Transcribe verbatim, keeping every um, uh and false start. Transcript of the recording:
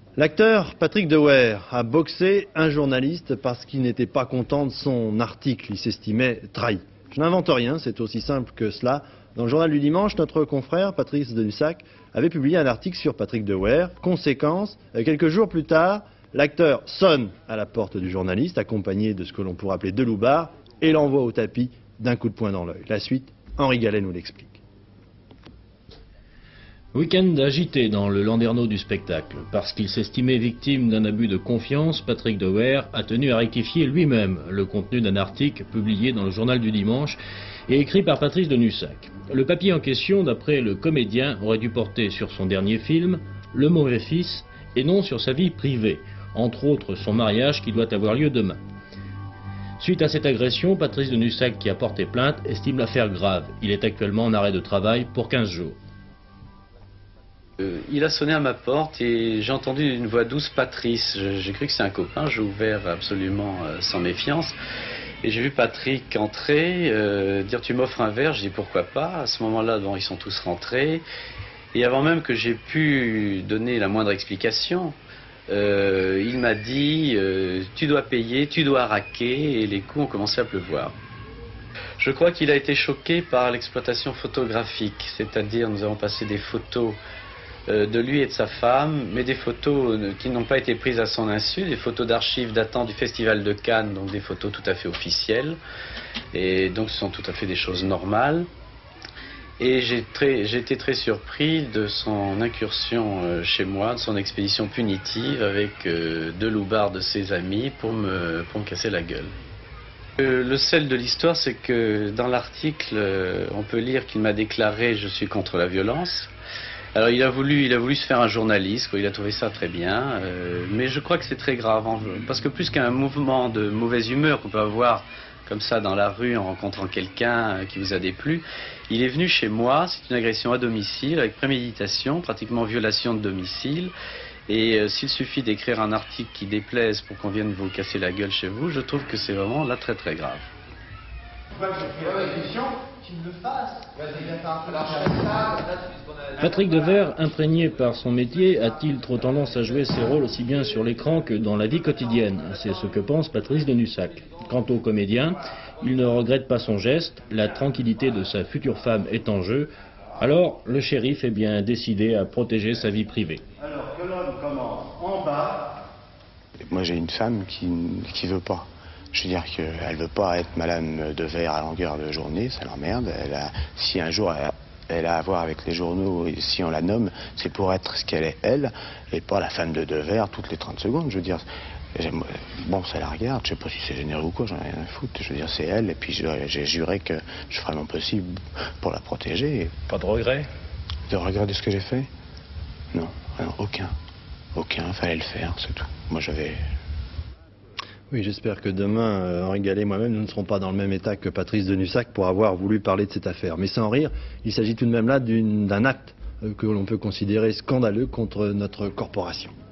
L'acteur Patrick Dewaere a boxé un journaliste parce qu'il n'était pas content de son article. Il s'estimait trahi. Je n'invente rien, c'est aussi simple que cela. Dans le journal du dimanche, notre confrère Patrice Denussac avait publié un article sur Patrick Dewaere. Conséquence, quelques jours plus tard, l'acteur sonne à la porte du journaliste, accompagné de ce que l'on pourrait appeler deux loupards, et l'envoie au tapis d'un coup de poing dans l'œil. La suite, Henri Gallet nous l'explique. Week-end agité dans le landerneau du spectacle. Parce qu'il s'estimait victime d'un abus de confiance, Patrick Dewaere a tenu à rectifier lui-même le contenu d'un article publié dans le journal du dimanche et écrit par Patrice Denussac. Le papier en question, d'après le comédien, aurait dû porter sur son dernier film, Le Mauvais Fils, et non sur sa vie privée, entre autres son mariage qui doit avoir lieu demain. Suite à cette agression, Patrice Denussac, qui a porté plainte, estime l'affaire grave. Il est actuellement en arrêt de travail pour quinze jours. Euh, il a sonné à ma porte et j'ai entendu une voix douce, Patrice. J'ai cru que c'est un copain, j'ai ouvert absolument euh, sans méfiance. Et j'ai vu Patrick entrer, euh, dire tu m'offres un verre, je dis pourquoi pas. À ce moment-là, bon, ils sont tous rentrés. Et avant même que j'ai pu donner la moindre explication, euh, il m'a dit euh, tu dois payer, tu dois raquer, et les coups ont commencé à pleuvoir. Je crois qu'il a été choqué par l'exploitation photographique, c'est-à-dire nous avons passé des photos de lui et de sa femme, mais des photos qui n'ont pas été prises à son insu, des photos d'archives datant du Festival de Cannes, donc des photos tout à fait officielles, et donc ce sont tout à fait des choses normales. Et j'ai très, j'ai été très surpris de son incursion chez moi, de son expédition punitive avec deux loupards de ses amis pour me, pour me casser la gueule. Le sel de l'histoire, c'est que dans l'article, on peut lire qu'il m'a déclaré « je suis contre la violence ». Alors il a voulu, il a voulu se faire un journaliste, quoi. Il a trouvé ça très bien, euh, mais je crois que c'est très grave, hein, parce que plus qu'un mouvement de mauvaise humeur qu'on peut avoir comme ça dans la rue en rencontrant quelqu'un qui vous a déplu, il est venu chez moi, c'est une agression à domicile avec préméditation, pratiquement violation de domicile, et euh, s'il suffit d'écrire un article qui déplaise pour qu'on vienne vous casser la gueule chez vous, je trouve que c'est vraiment là très très grave. Patrick Dewaere, imprégné par son métier, a-t-il trop tendance à jouer ses rôles aussi bien sur l'écran que dans la vie quotidienne? C'est ce que pense Patrice Denussac. Quant au comédien, il ne regrette pas son geste, la tranquillité de sa future femme est en jeu, alors le shérif est bien décidé à protéger sa vie privée. Alors que l'homme commence en bas... Moi j'ai une femme qui ne veut pas. Je veux dire qu'elle ne veut pas être Madame Dewaere à longueur de journée, ça l'emmerde. Elle a, si un jour elle, elle a à voir avec les journaux, et si on la nomme, c'est pour être ce qu'elle est elle, et pas la femme de Dewaere toutes les trente secondes. Je veux dire, bon, ça la regarde, je sais pas si c'est généreux ou quoi, j'en ai rien à foutre. Je veux dire, c'est elle, et puis j'ai juré que je ferai mon possible pour la protéger. Pas de regret? De regret de ce que j'ai fait? Non, non, aucun. Aucun, fallait le faire, c'est tout. Moi j'avais... Oui, j'espère que demain, euh, Henri Gallet et moi-même, nous ne serons pas dans le même état que Patrice Denussac pour avoir voulu parler de cette affaire. Mais sans rire, il s'agit tout de même là d'un acte euh, que l'on peut considérer scandaleux contre notre corporation.